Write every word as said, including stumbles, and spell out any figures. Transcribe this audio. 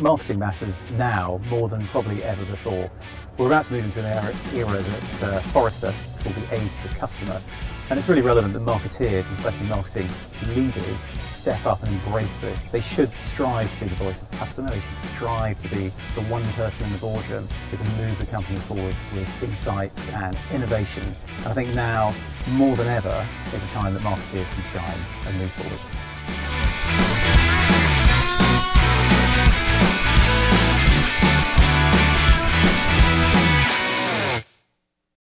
marketing matters now more than probably ever before. We're about to move into an era, era that uh, Forrester called the age of the customer, and it's really relevant that marketeers, and especially marketing leaders, step up and embrace this. They should strive to be the voice of the customer. They should strive to be the one person in the boardroom who can move the company forwards with insights and innovation. And I think now, more than ever, is a time that marketeers can shine and move forwards.